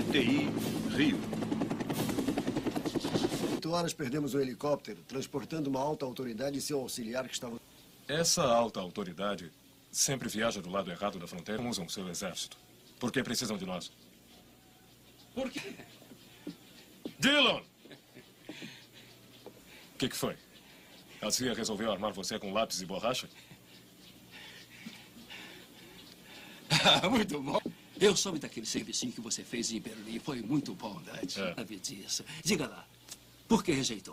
TI, Rio. 8 horas perdemos um helicóptero transportando uma alta autoridade e seu auxiliar que estava... Essa alta autoridade sempre viaja do lado errado da fronteira. Usam seu exército. Por que precisam de nós? Por quê? Dillon! O que foi? A CIA resolveu armar você com lápis e borracha? Muito bom. Eu soube daquele servicinho que você fez em Berlim. Foi muito bom, Dutch. Sabia disso. Diga lá, por que rejeitou?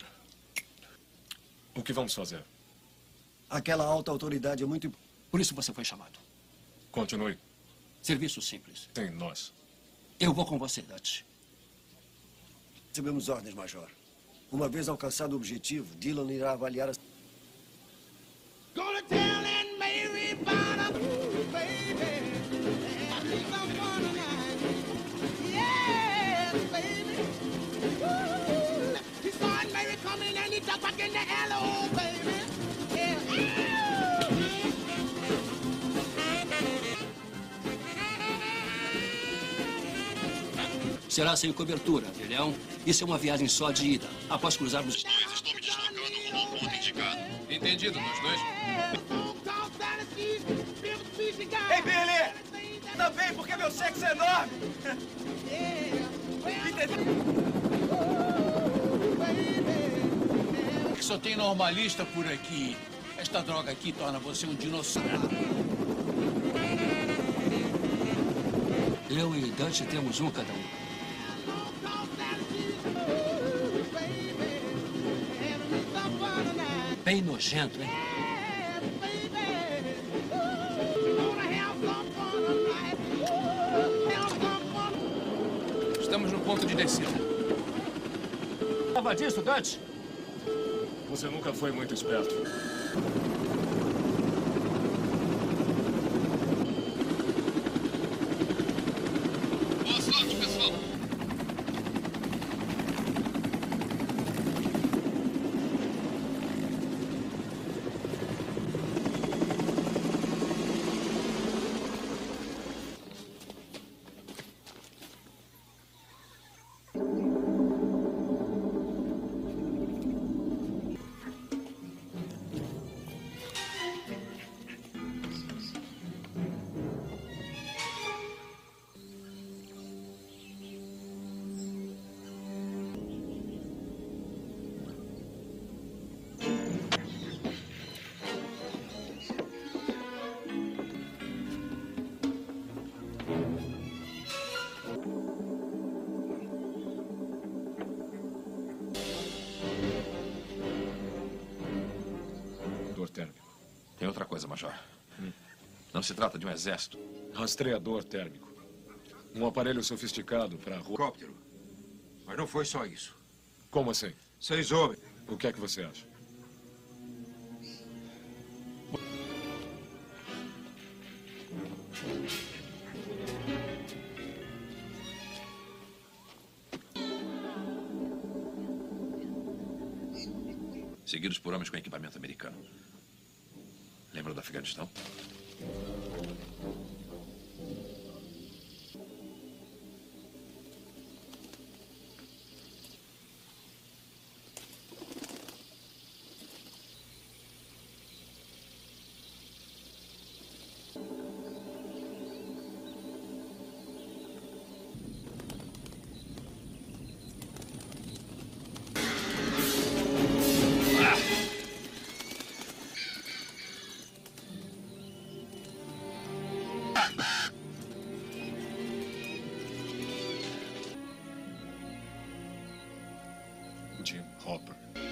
O que vamos fazer? Aquela alta autoridade é muito... Por isso você foi chamado. Continue. Serviço simples. Tem nós. Eu vou com você, Dutch. Recebemos ordens, Major. Uma vez alcançado o objetivo, Dillon irá avaliar as... Gonna tell Aunt Mary about a ooh, baby. I think I'm gonna lie. Yes, baby. Ooh, he saw Aunt Mary coming and he ducked back in the alley, oh, baby. Yeah. Será sem cobertura, filhão. Isso é uma viagem só de ida. Após cruzarmos... Os dois estão me deslocando rumo ao ponto indicado. Entendido, nós dois. Ei, Billy! Ainda bem, porque meu sexo é enorme! Que só tem normalista por aqui. Esta droga aqui torna você um dinossauro. Eu e Dutch temos um cada um. Bem nojento, hein? Estamos no ponto de descida. Prova disso, Dutch? Você nunca foi muito esperto. Boa sorte, pessoal. Térmico. Tem outra coisa, Major. Não se trata de um exército. Rastreador térmico. Um aparelho sofisticado para... Helicóptero. Mas não foi só isso. Como assim? 6 homens. O que é que você acha? Seguidos por homens com equipamento americano. Lembra do Afeganistão? Jim Hopper.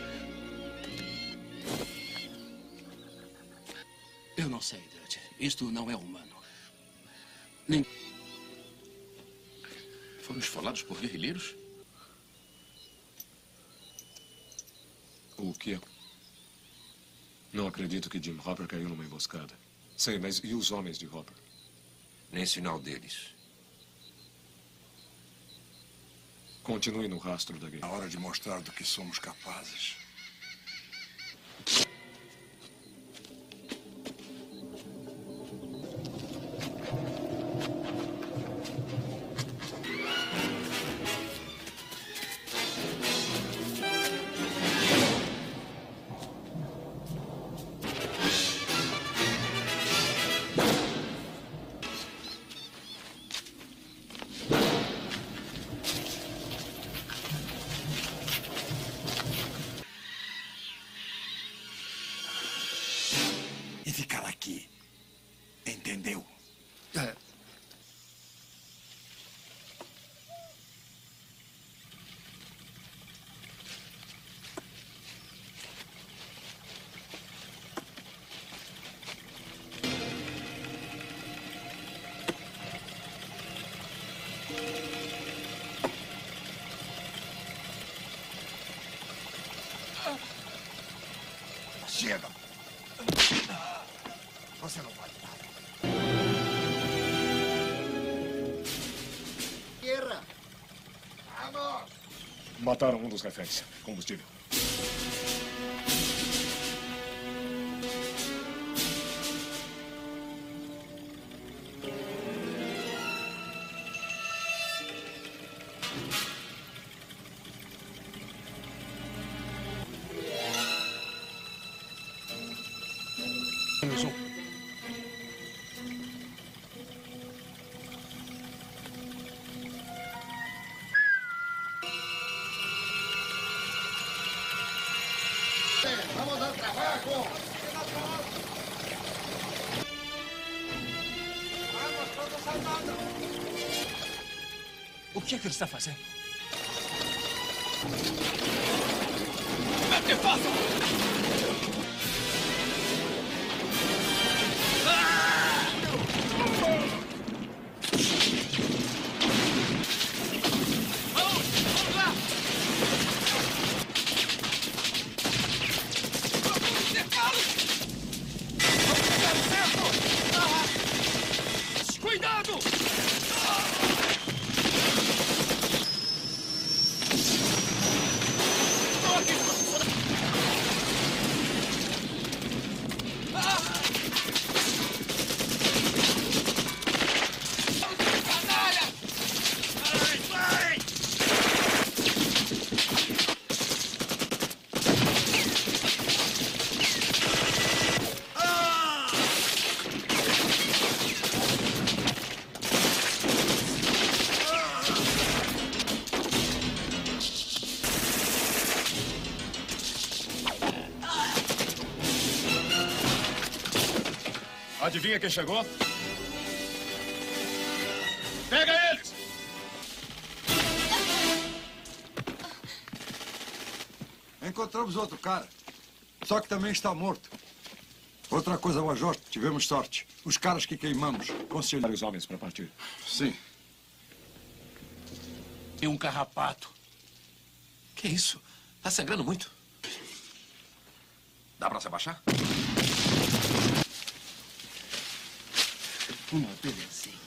Eu não sei, Dutch. Isto não é humano. Nem... Foram esfolados por guerrilheiros? O que? Não acredito que Jim Hopper caiu numa emboscada. Sei, mas e os homens de Hopper? Nem sinal deles. Continue no rastro da guerra. É hora de mostrar do que somos capazes. Chega! Você não pode nada. Guerra! Vamos! Mataram um dos reféns. Combustível. Menos um. Vamos ao trabalho! O que é que ele está fazendo? Que façam! Vamos lá! Vamos cercá-los! Vamos pegar o cerco! Cuidado! Adivinha quem chegou? Pega eles! Encontramos outro cara. Só que também está morto. Outra coisa, Major, tivemos sorte. Os caras que queimamos conseguiram. Vários homens para partir. Sim. E um carrapato. Que isso? Tá sangrando muito. Dá pra se abaixar? Uma belezinha.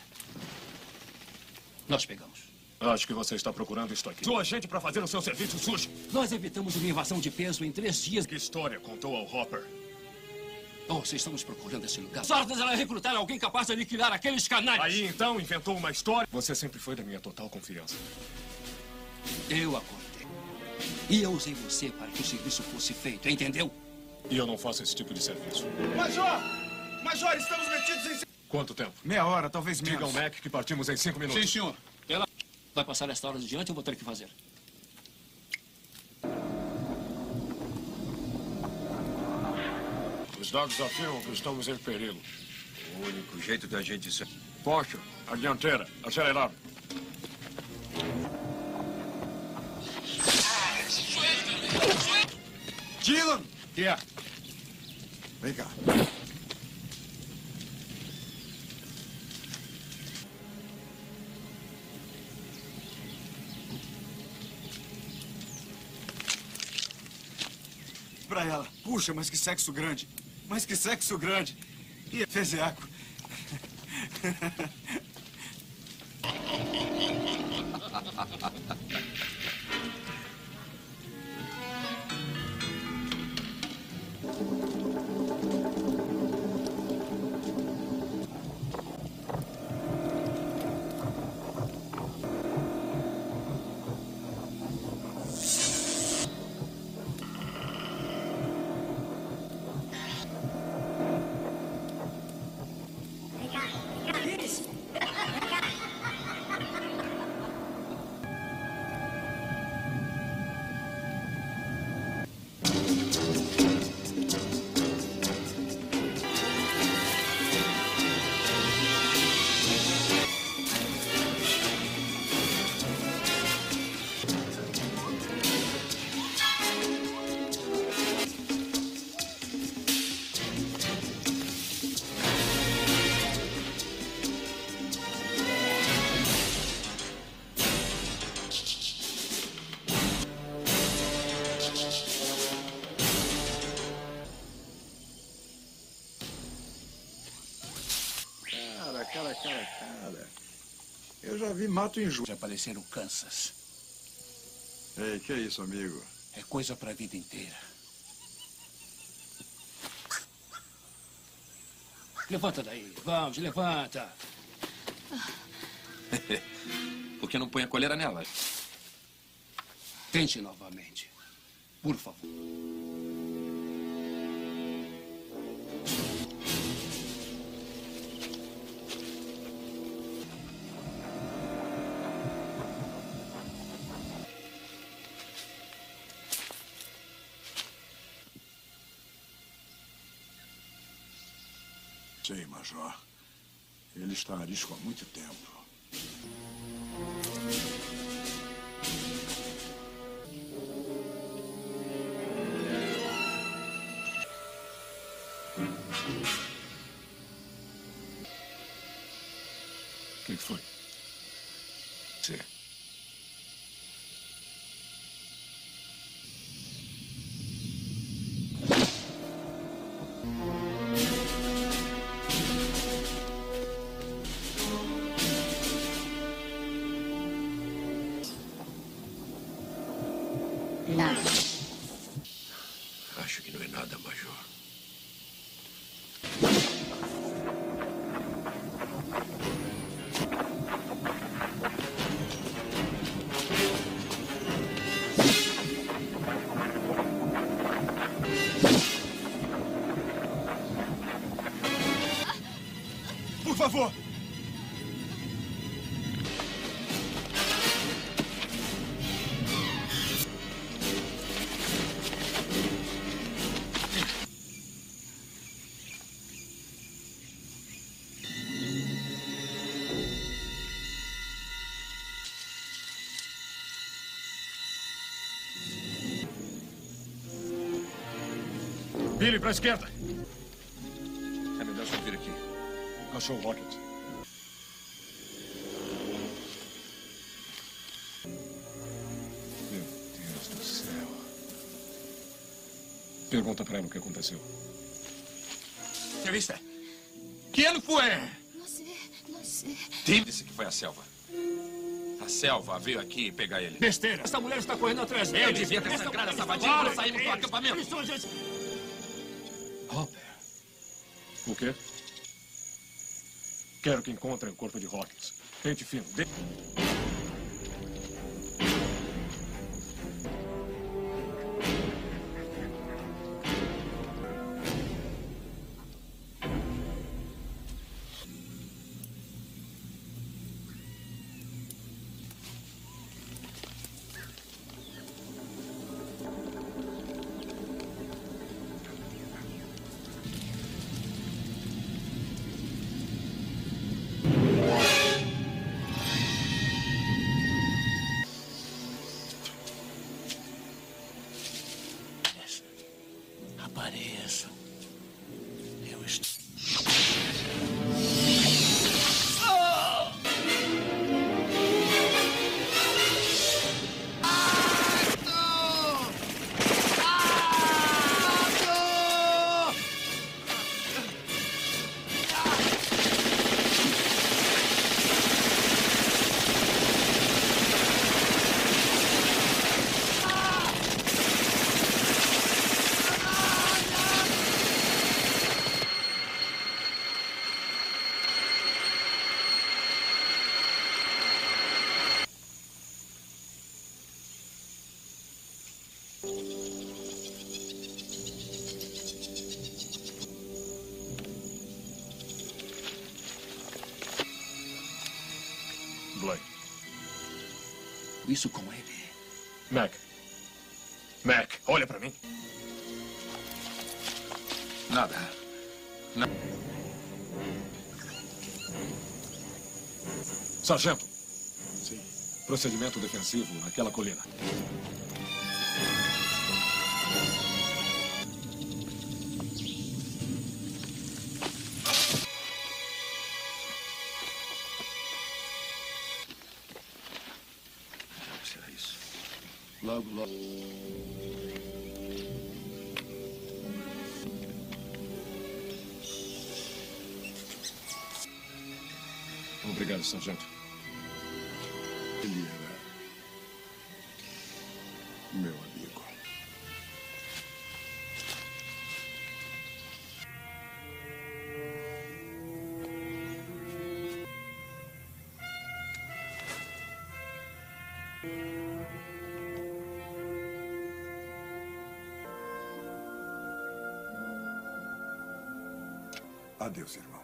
Nós pegamos. Acho que você está procurando isto aqui. Sua gente para fazer o seu serviço sujo. Nós evitamos uma invasão de peso em 3 dias. Que história contou ao Hopper? Oh, vocês estamos procurando esse lugar. Sortes era recrutar alguém capaz de aniquilar aqueles canalhas. Aí então inventou uma história. Você sempre foi da minha total confiança. Eu acordei. E eu usei você para que o serviço fosse feito, entendeu? E eu não faço esse tipo de serviço. Major! Major, estamos metidos em... Quanto tempo? Meia hora, talvez menos. Diga ao Mac que partimos em 5 minutos. Sim, senhor. Ela vai passar esta hora adiante, eu vou ter que fazer. Os dados afirmam que estamos em perigo. O único jeito da gente ser... Porsche, a dianteira, acelerar. Dylan! Que é? Vem cá. Pra ela. Puxa, mas que sexo grande. Mas que sexo grande. E é fezeaco. vi mato em Já apareceram Kansas. Ei, que é isso, amigo? É coisa pra vida inteira. Levanta daí. Vamos, levanta. Por que não põe a coleira nela? Tente novamente. Por favor. Sei, Major. Ele está a risco há muito tempo. O que foi? Sim. Nada. Acho que não é nada, Major. Por favor! Billy, para a esquerda. É melhor só vir aqui. Cachorro Rocket. Meu Deus do céu. Pergunta para ela o que aconteceu. ¿Qué viste? ¿Quién fue? Não sei, não sei. Tim disse que foi a Selva. A Selva veio aqui pegar ele. Besteira. Essa mulher está correndo atrás dele. Eu devia ter sangrado essa vadia quando saímos do acampamento. Hopper. O quê? Quero que encontrem o corpo de Hawkins. Pente fino. Apareça. Eu estou... Blake. Isso com ele. Mac. Mac, olha para mim. Nada. Sargento. Sim. Procedimento defensivo naquela colina. Será isso? Logo, logo. Obrigado, sargento. meu amigo. Adeus, irmão.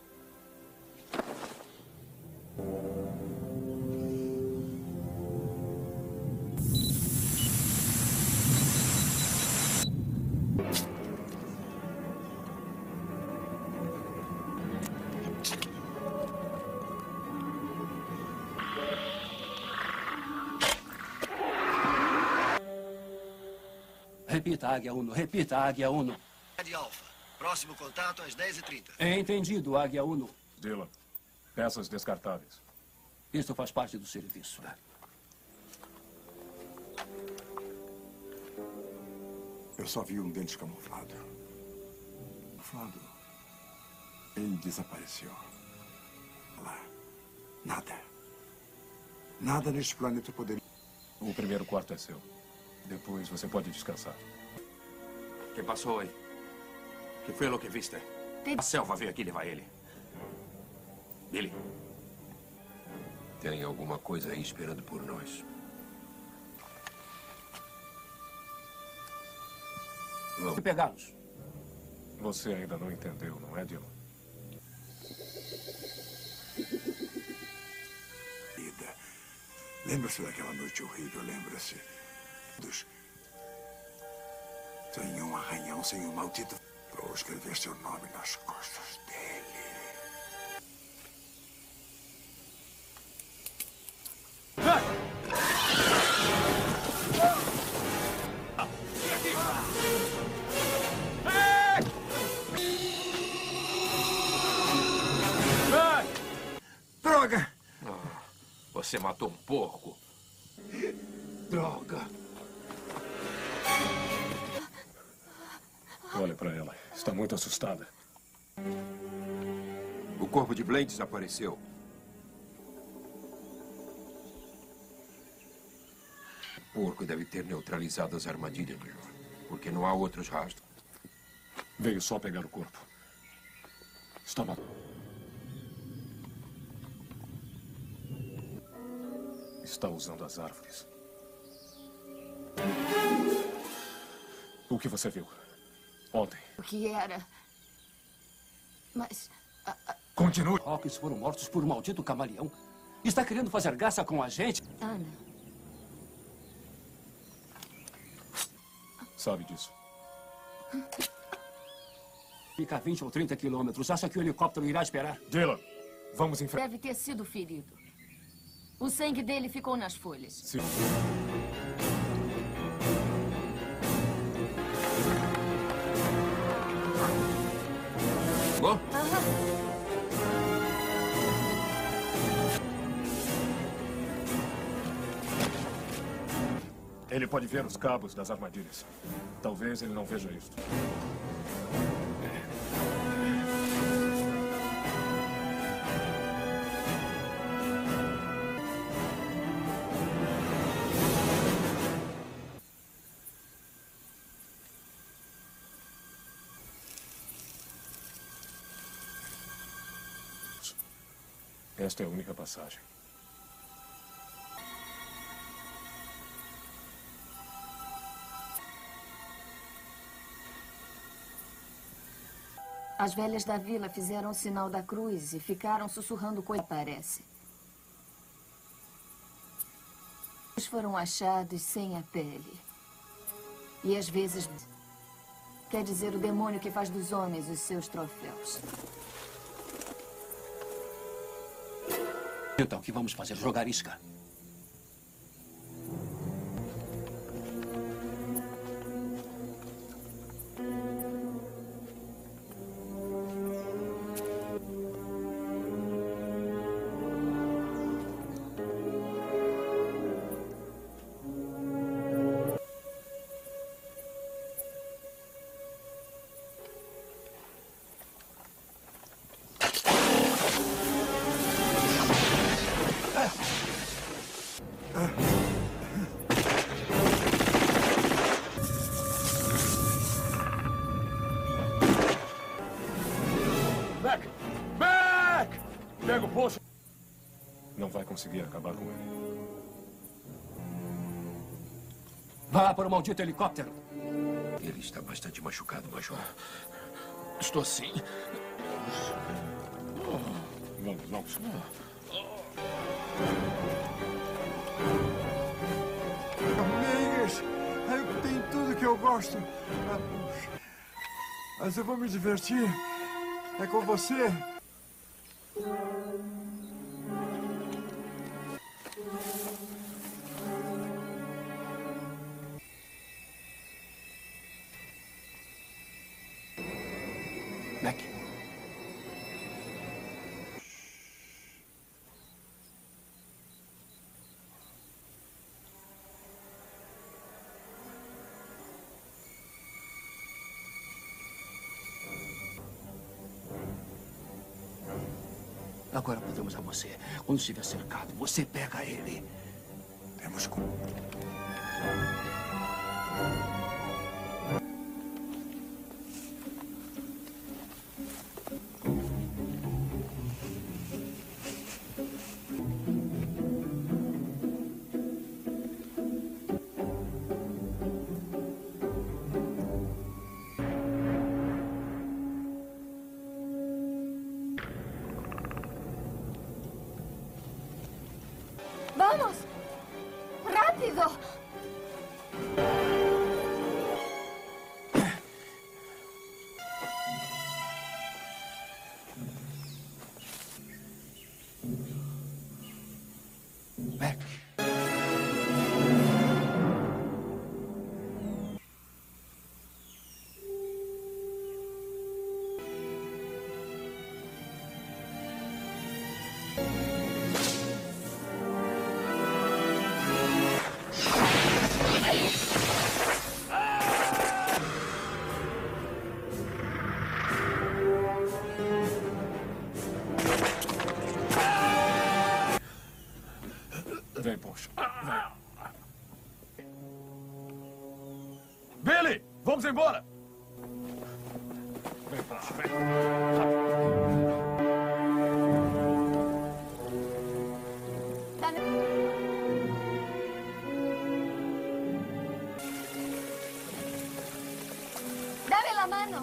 Repita, Águia Uno. Repita, Águia Uno. De Alfa. Próximo contato às 10h30. Entendido, Águia Uno. Dylan, peças descartáveis. Isso faz parte do serviço. Eu só vi um deles camuflado. Camuflado. Ele desapareceu. Lá. Nada. Nada neste planeta poderia... O primeiro quarto é seu. Depois você pode descansar. ¿Qué pasó hoy? ¿Qué fue lo que viste? A selva veio aqui levar ele. Billy. Tem alguma coisa aí esperando por nós. Vamos pegá-los. Você ainda não entendeu, não é, Dylan? Lembra-se daquela noite horrível, lembra-se dos... Sem um arranhão, sem um maldito... Ou escrever seu nome nas costas dele. Droga! Você matou um porco. Droga! Olha para ela. Está muito assustada. O corpo de Blaine desapareceu. O porco deve ter neutralizado as armadilhas, porque não há outros rastros. Veio só pegar o corpo. Estava... Está usando as árvores. O que você viu? Ontem. O que era? Mas... Continue. Hawkins foram mortos por um maldito camaleão. Está querendo fazer graça com a gente? Ana. Sabe disso. Fica a 20 ou 30 quilômetros. Acha que o helicóptero irá esperar? Dylan, vamos em frente. Deve ter sido ferido. O sangue dele ficou nas folhas. Sim. Bom? Ele pode ver os cabos das armadilhas. Talvez ele não veja isso. Esta é a única passagem. As velhas da vila fizeram o sinal da cruz e ficaram sussurrando coisa aparece. Eles foram achados sem a pele. E às vezes... Quer dizer, o demônio que faz dos homens os seus troféus. Então, o que vamos fazer? Jogar isca? conseguir acabar com ele. Vá para o maldito helicóptero. Ele está bastante machucado, Major. Estou sim. Vamos, vamos. Amigas, tem tudo que eu gosto. Mas eu vou me divertir. É com você. Mac. Agora voltamos a você. Quando estiver cercado, você pega ele. Temos como. ¡Vamos! ¡Rápido! Mac. Vem, Poncho. Vem. Billy, vamos embora. Vem, Poncho, vem. ¡Dame la mano!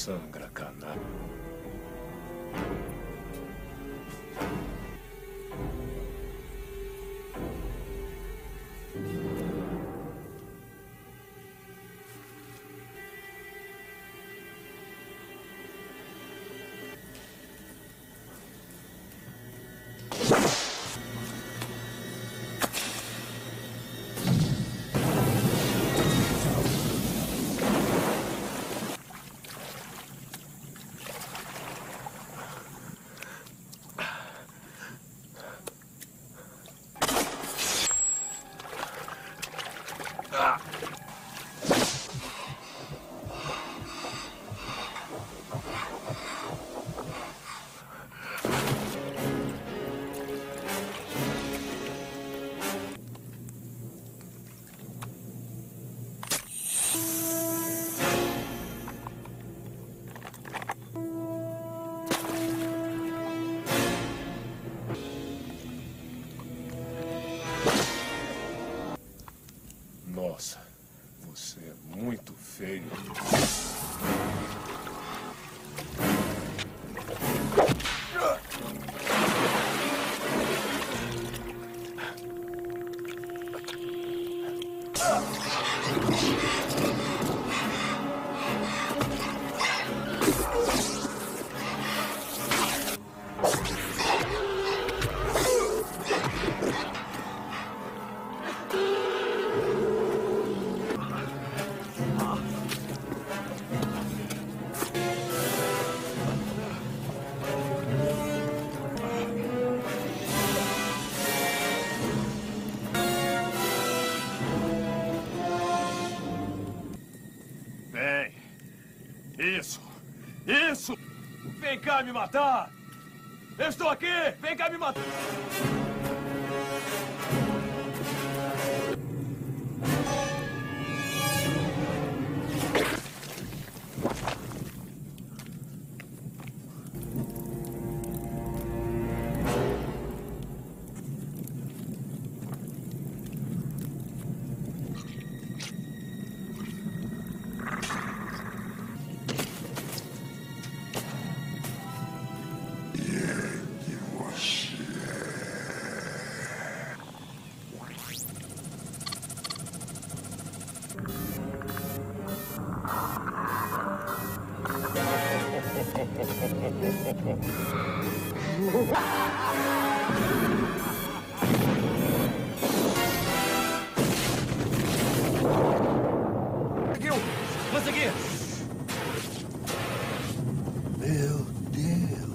Sangra, canalha. Nossa, você é muito feio. Isso! Vem cá me matar! Eu estou aqui! Vem cá me matar! Conseguiu! Meu Deus!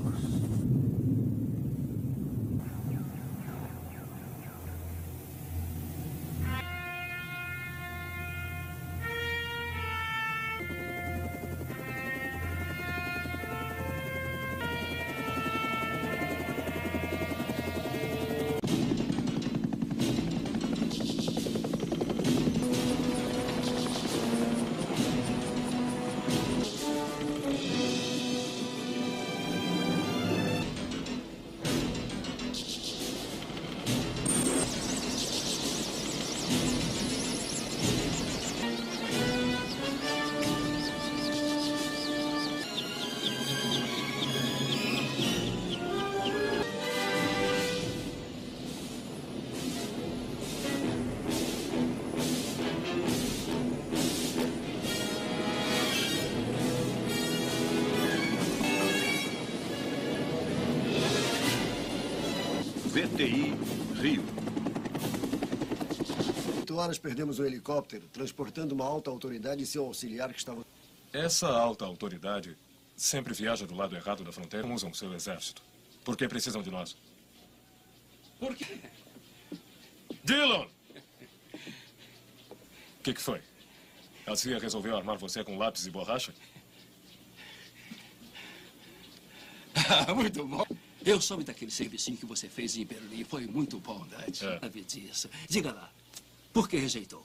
VTI Rio. 8 horas perdemos um helicóptero transportando uma alta autoridade e seu auxiliar que estava... Essa alta autoridade sempre viaja do lado errado da fronteira. Usam seu exército. Por que precisam de nós? Por quê? Dillon! O que foi? A CIA resolveu armar você com lápis e borracha? Muito bom. Eu soube daquele servicinho que você fez em Berlim. Foi muito bom, Dad. Sabia disso. Diga lá, por que rejeitou?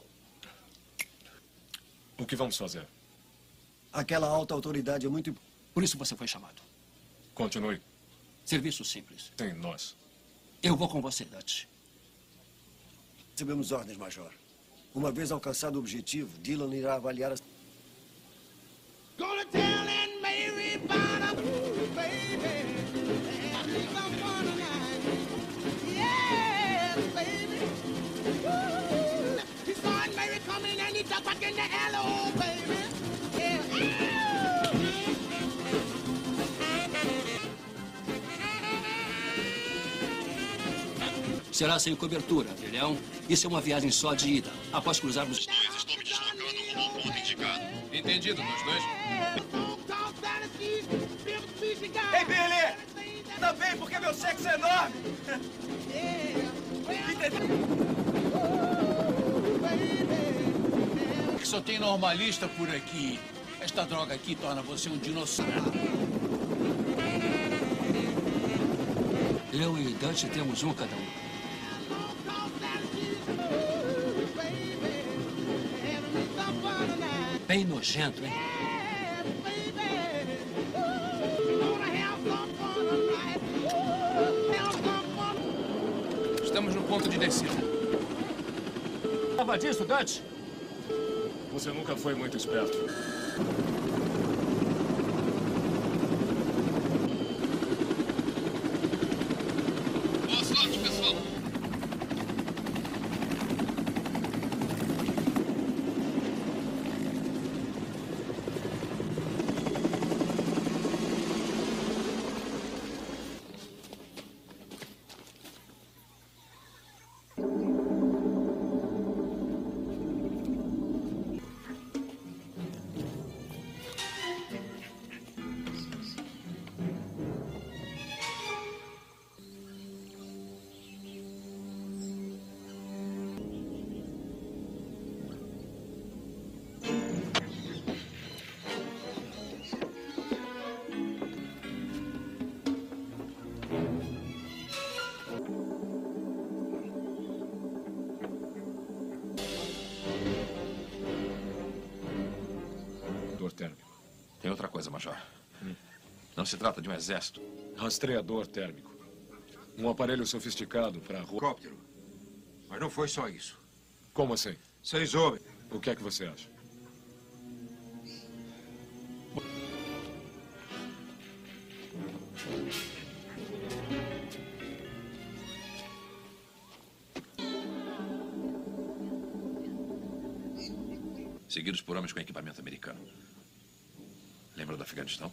O que vamos fazer? Aquela alta autoridade é muito... Por isso você foi chamado. Continue. Serviço simples. Tem nós. Eu vou com você, Dutch. Recebemos ordens, Major. Uma vez alcançado o objetivo, Dillon irá avaliar as... Gonna tell and maybe Será sem cobertura, filhão. Isso é uma viagem só de ida. Após cruzarmos... Os dois estão me deslocando rumo ao ponto indicado. Entendido, nós dois? Ei, Billy! Também, porque meu sexo é enorme! Que só tem normalista por aqui. Esta droga aqui torna você um dinossauro. Eu e Dutch temos um cada um. Bem nojento, hein? Estamos no ponto de descida. Tava disso, Dutch? Você nunca foi muito esperto. Boa sorte, pessoal. Dor térmico. Tem outra coisa, Major. Não se trata de um exército. Rastreador térmico. Um aparelho sofisticado para... Helicóptero. Mas não foi só isso. Como assim? 6 homens. O que é que você acha? Seguidos por homens com equipamento americano. Lembra do Afeganistão?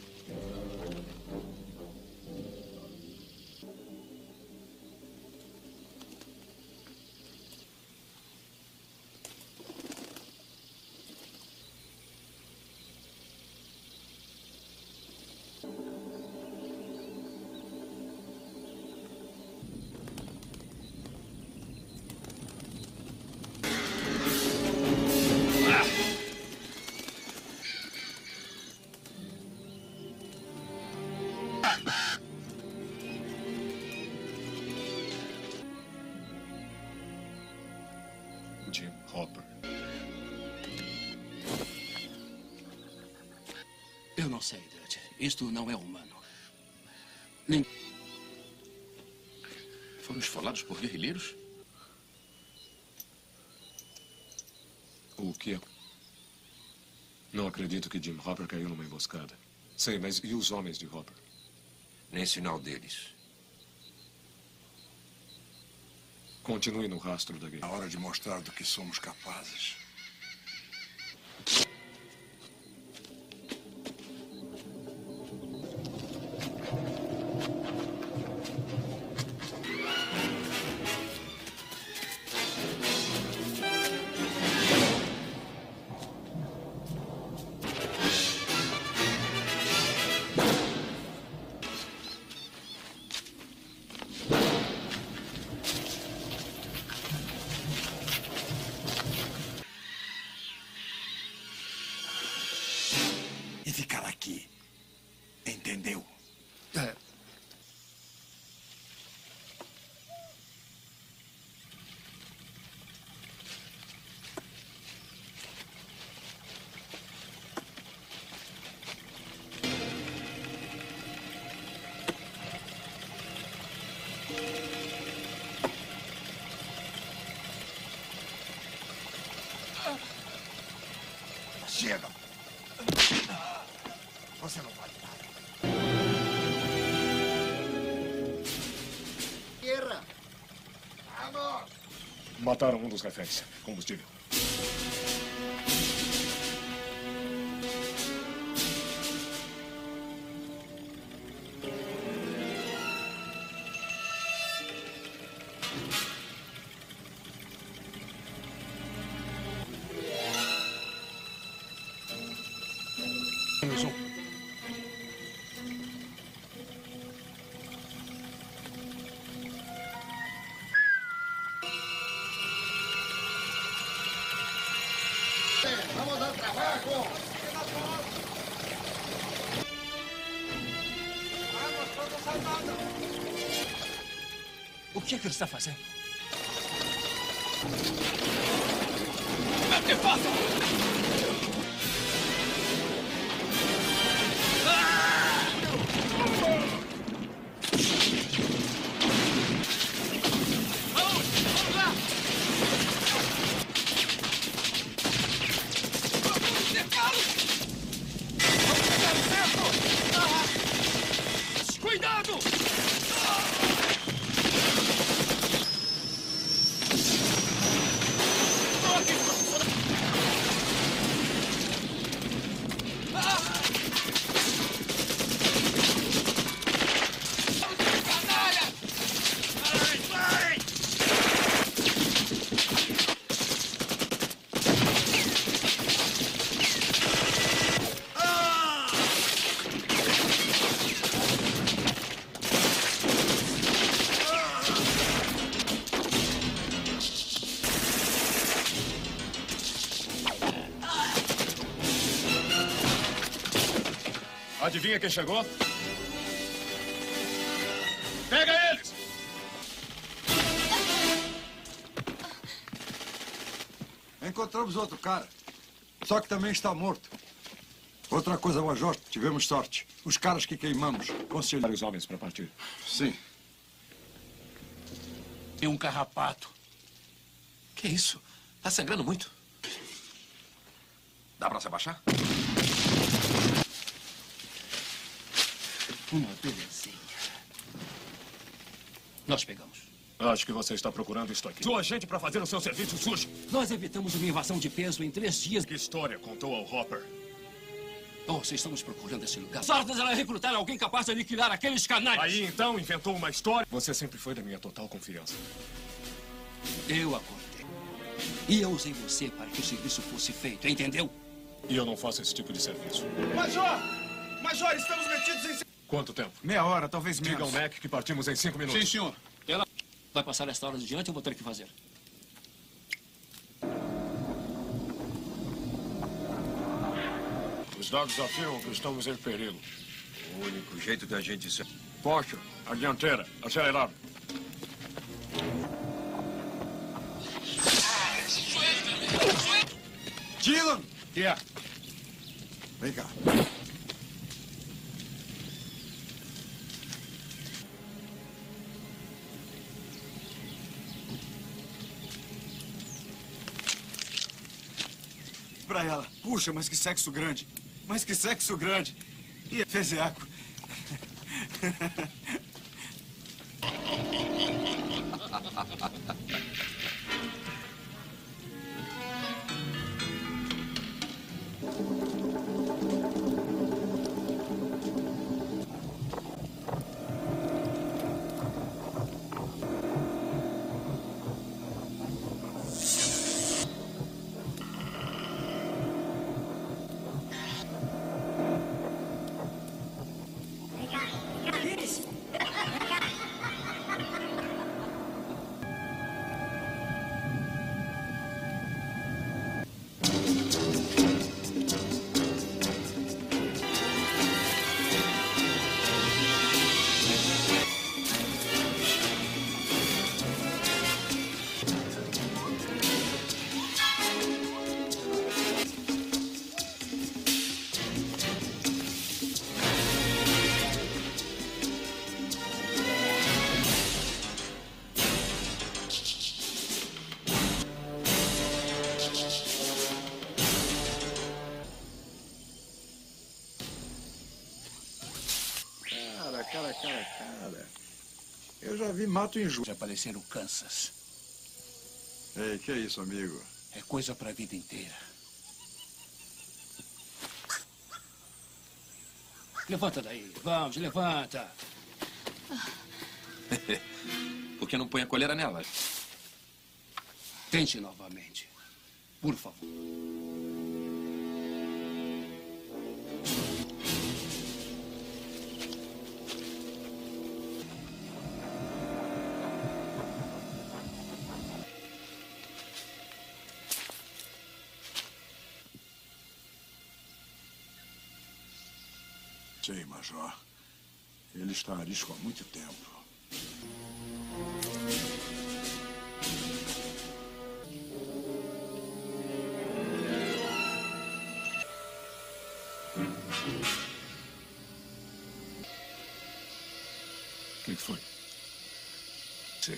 Jim Hopper. Eu não sei, Dutch. Isto não é humano. Nem... Foram esfolados por guerrilheiros? O quê? Não acredito que Jim Hopper caiu numa emboscada. Sei, mas e os homens de Hopper? Nem sinal deles. Continue no rastro da guerra. É hora de mostrar do que somos capazes. E ficar aqui. Entendeu? É. Chega! Você não pode nada. Guerra! Vamos! Mataram um dos reféns. Combustível. Vamos dar trabajo. O que é que ele está fazendo? Que faça! Vamos lá! Cuidado! Adivinha quem chegou? Pega eles! Encontramos outro cara. Só que também está morto. Outra coisa, Major, tivemos sorte. Os caras que queimamos conseguiram. Vários homens para partir. Sim. E um carrapato. Que isso? Tá sangrando muito. Dá pra se abaixar? Uma belezinha. Nós pegamos. Acho que você está procurando isto aqui. Sua gente para fazer o seu serviço sujo. Nós evitamos uma invasão de peso em 3 dias. Que história contou ao Hopper? Oh, se estamos procurando esse lugar. Sortes era recrutar alguém capaz de aniquilar aqueles canalhas. Aí então inventou uma história. Você sempre foi da minha total confiança. Eu acordei. E eu usei você para que o serviço fosse feito, entendeu? E eu não faço esse tipo de serviço. Major! Major, estamos metidos em... Quanto tempo? Meia hora, talvez menos. Diga ao Mac que partimos em 5 minutos. Sim, senhor. Ela vai passar esta hora adiante, eu vou ter que fazer. Os dados afirmam que estamos em perigo. O único jeito da gente ser... Poxa, a dianteira, acelerado. Dylan! Que é? Vem cá. Pra ela. Puxa, mas que sexo grande. Mas que sexo grande. E Fezeaco. Cara. Eu já vi mato em julho. Já apareceram Kansas. Ei, que é isso, amigo? É coisa pra vida inteira. Levanta daí. Vamos, levanta. O que não põe a coleira nela? Tente novamente. Por favor. Sei, Major. Ele está a risco há muito tempo. O que foi? Sim.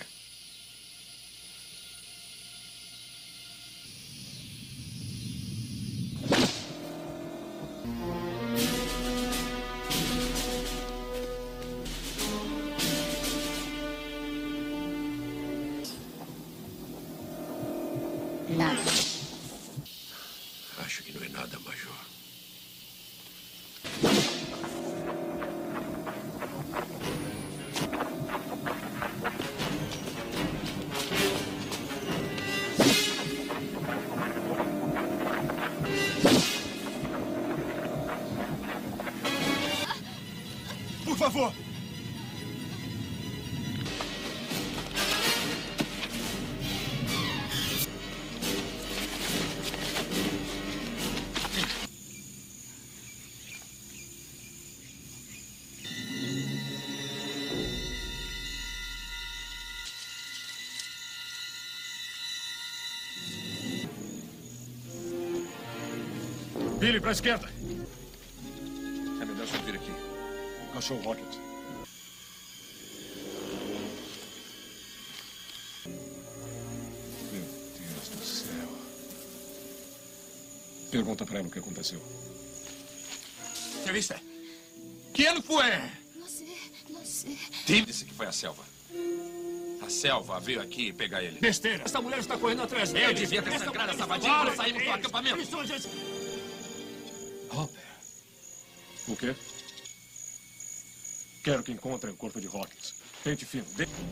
Nada. Acho que não é nada, Major. Por favor! Billy, para a esquerda. É melhor só vir aqui. Achou o Rocket. Meu Deus do céu. Pergunta para ela o que aconteceu. ¿Qué viste? ¿Quién fue? Não sei, não sei. Tim disse que foi a Selva. A Selva veio aqui pegar ele. Besteira. Esta mulher está correndo atrás dele. Eu devia ter sangrado essa vadia quando saímos do acampamento. Hopper. O quê? Quero que encontrem o corpo de Hawkins. Tente fino.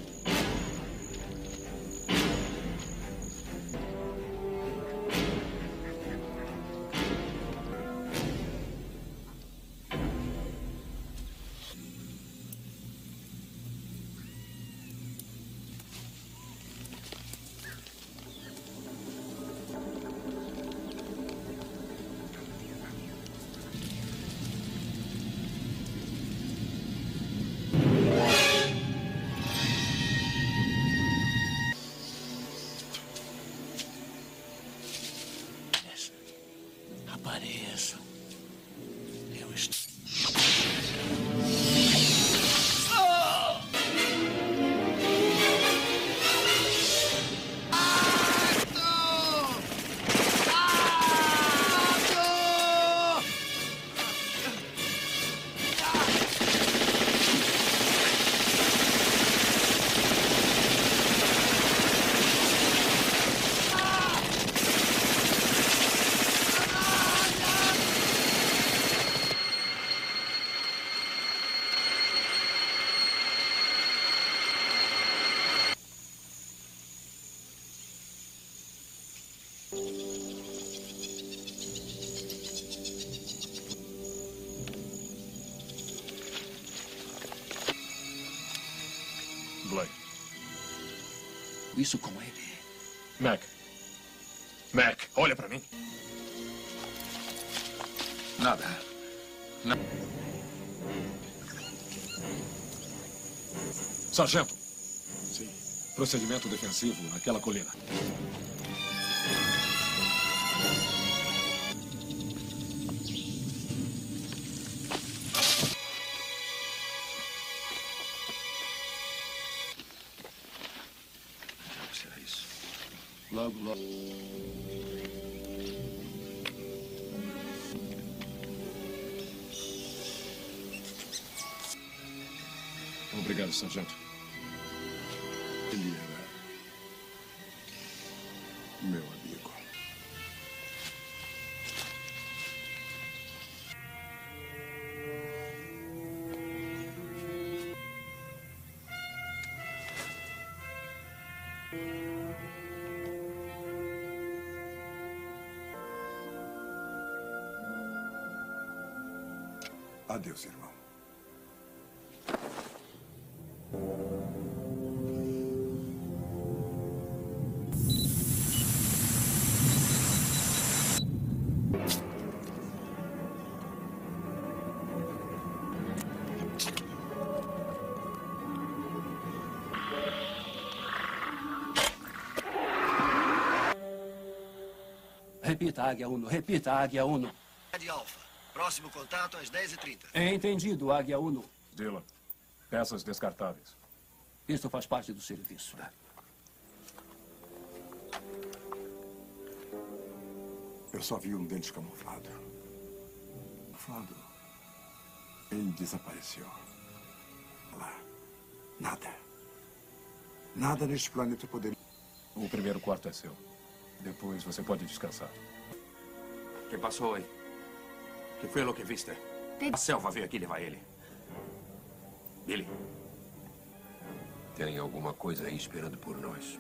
Apareça. Eu estou... Blake. Isso com ele. Mac. Mac, olha para mim. Nada. Sargento. Sim. Procedimento defensivo naquela colina. Será isso? Logo, logo. Obrigado, sargento. Ele era meu amigo. Adeus, irmão. Repita, Águia Uno. Repita, Águia Uno. De Alfa. Próximo contato às 10h30. Entendido, Águia Uno. Dylan, peças descartáveis. Isso faz parte do serviço. Eu só vi um deles camuflado. Ele desapareceu. Lá. Nada. Nada neste planeta poderia... O primeiro quarto é seu. Depois você pode descansar. ¿Qué pasó hoy? ¿Qué fue lo que viste? A selva veio aqui levar ele. Billy. Tem alguma coisa aí esperando por nós.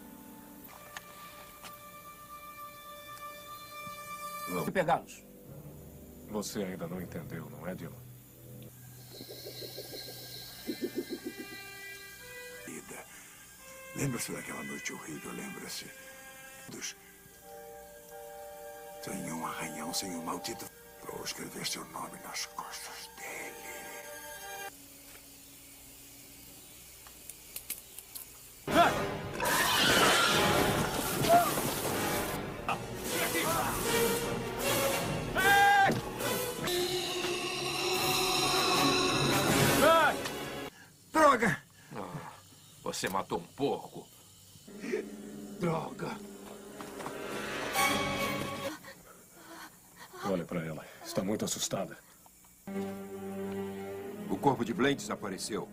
Vamos pegá-los. Você ainda não entendeu, não é, Dylan? Lembra-se daquela noite horrível, lembra-se sem um arranhão, sem um maldito para escrever seu nome nas costas dele. Droga! Você matou um porco. Droga! Olha para ela. Está muito assustada. O corpo de Blaine desapareceu.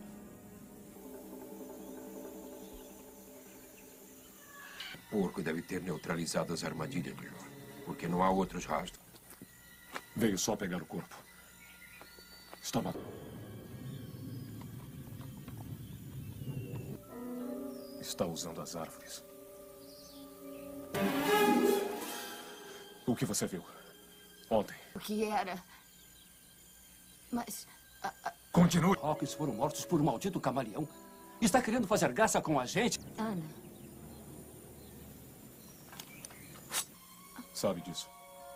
O porco deve ter neutralizado as armadilhas, Major. Porque não há outros rastros. Veio só pegar o corpo. Está matando. Está usando as árvores. O que você viu? Ontem. O que era? Mas... Continue. Hawkins foram mortos por um maldito camaleão. Está querendo fazer graça com a gente? Ana. Sabe disso.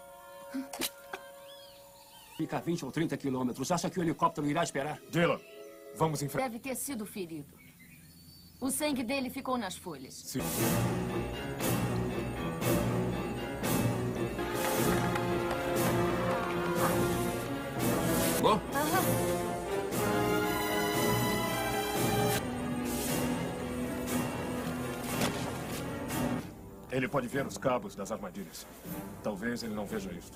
Fica a 20 ou 30 quilômetros. Acha que o helicóptero irá esperar? Dylan, vamos enfrentar. Deve ter sido ferido. O sangue dele ficou nas folhas. Sim. Bom? Ele pode ver os cabos das armadilhas. Talvez ele não veja isto.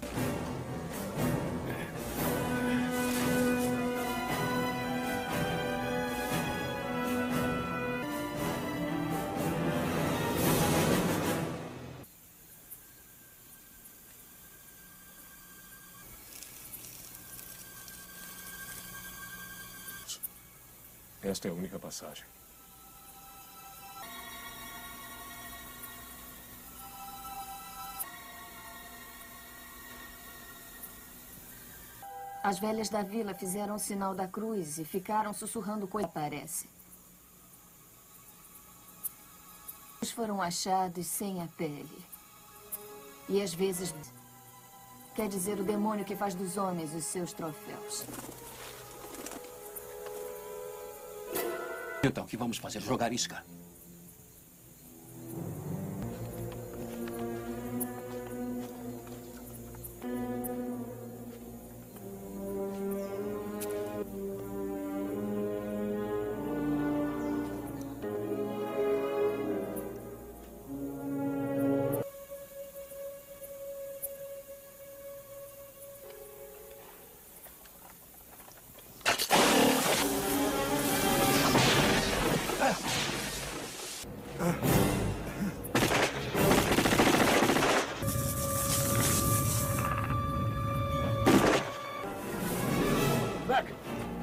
Esta é a única passagem. As velhas da vila fizeram o sinal da cruz e ficaram sussurrando coisa que aparece. Eles foram achados sem a pele. E às vezes... quer dizer o demônio que faz dos homens os seus troféus. Então, o que vamos fazer? Jogar isca?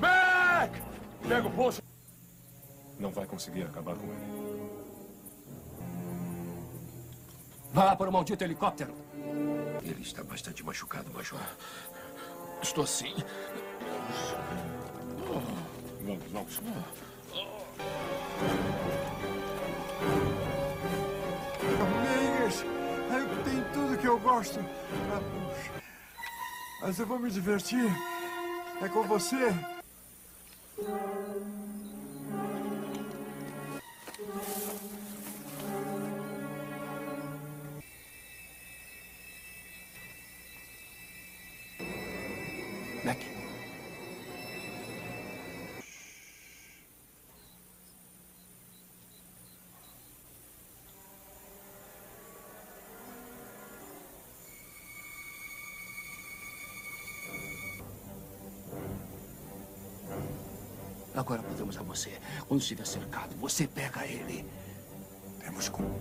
Não vai conseguir acabar com ele. Vá para o maldito helicóptero. Ele está bastante machucado, Major. Estou sim. Vamos. Amigas, tem tudo que eu gosto. Mas eu vou me divertir. É com você. Mac. Agora podemos a você. Quando estiver cercado, você pega ele. Temos como.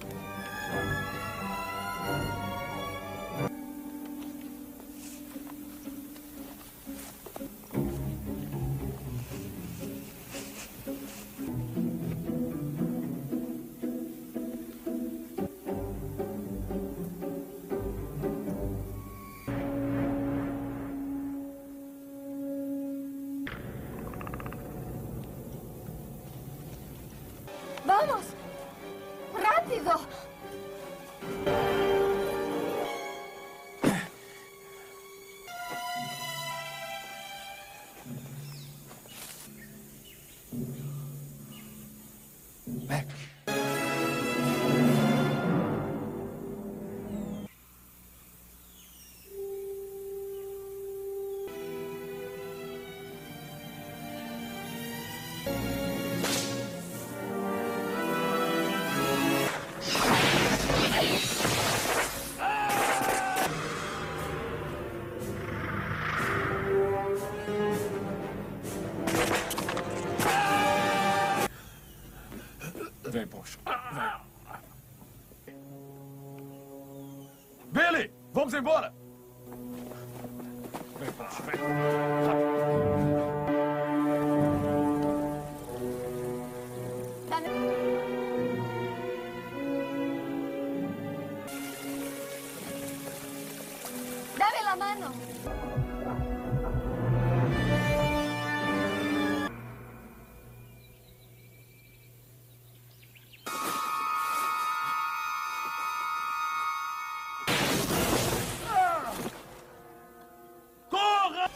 ¡Vamos! ¡Rápido! Mac. Vem, Poncho. Billy, vamos embora. Vem, Poncho, vem. Dame la mano. Corra!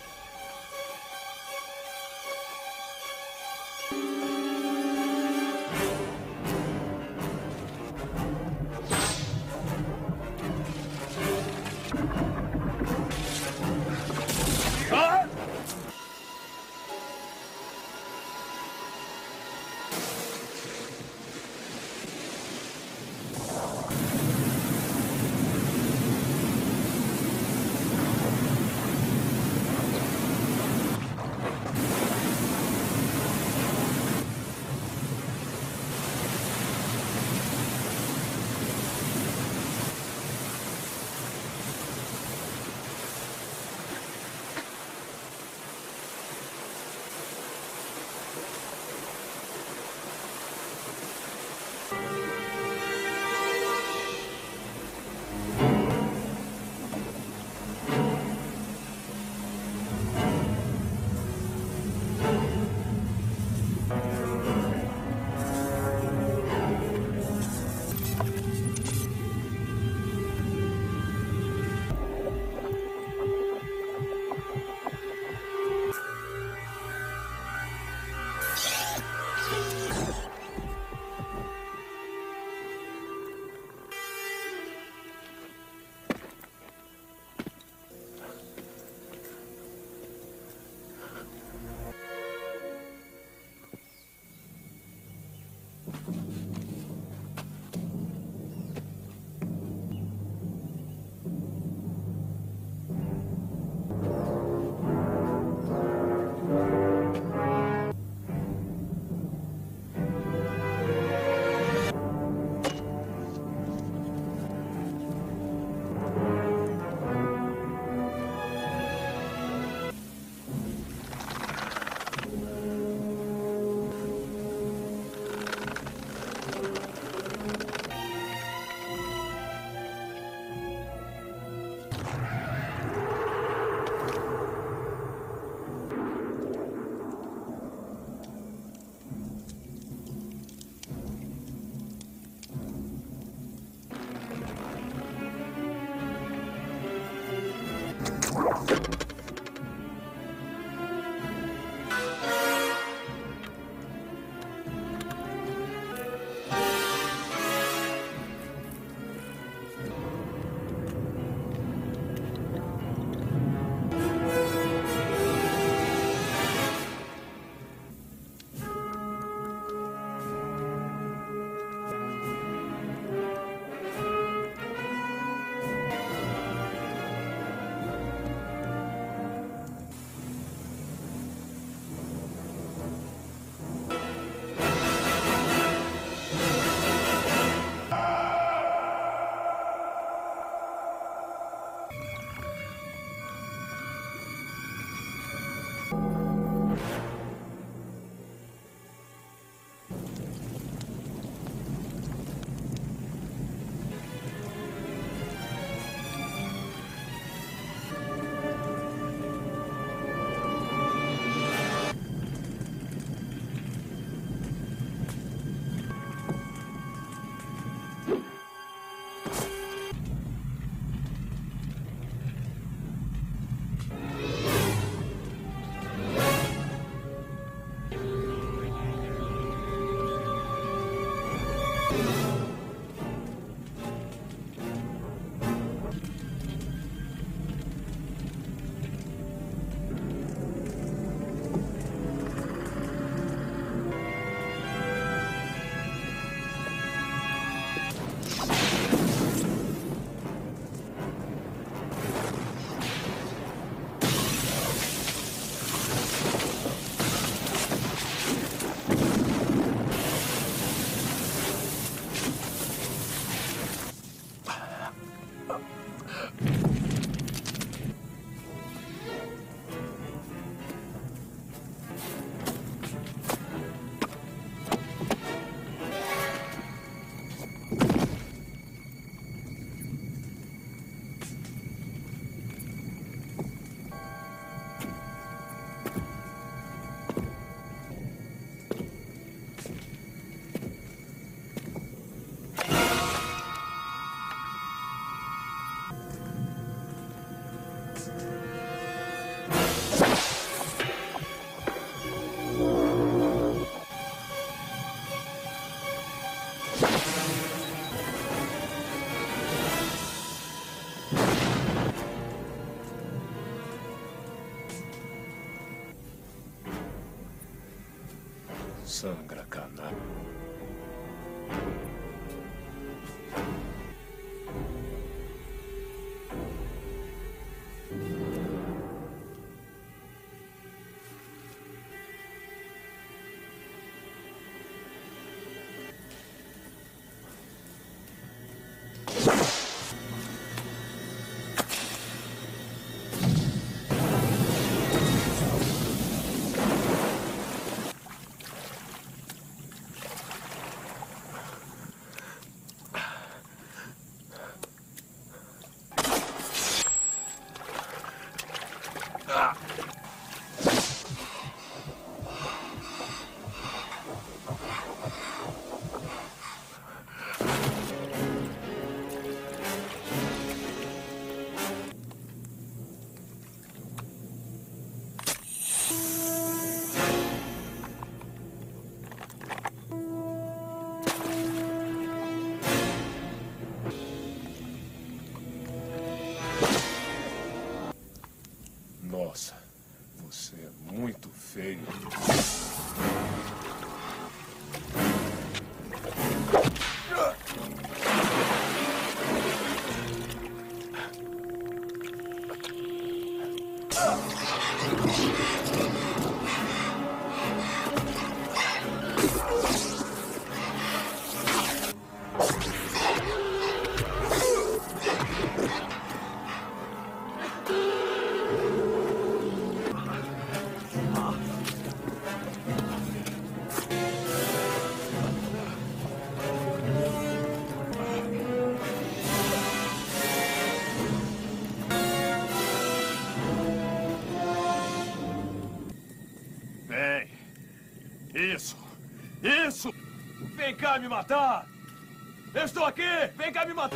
Isso! Isso! Vem cá me matar! Eu estou aqui! Vem cá me matar!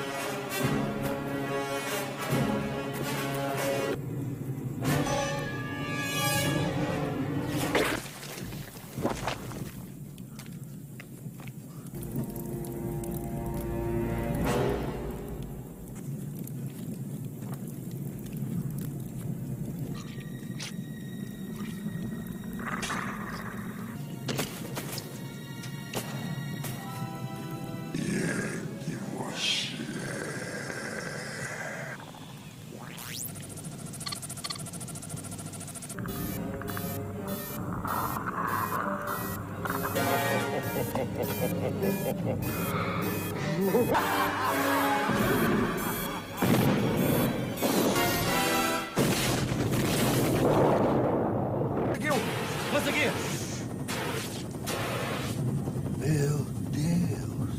Conseguiu! Meu Deus.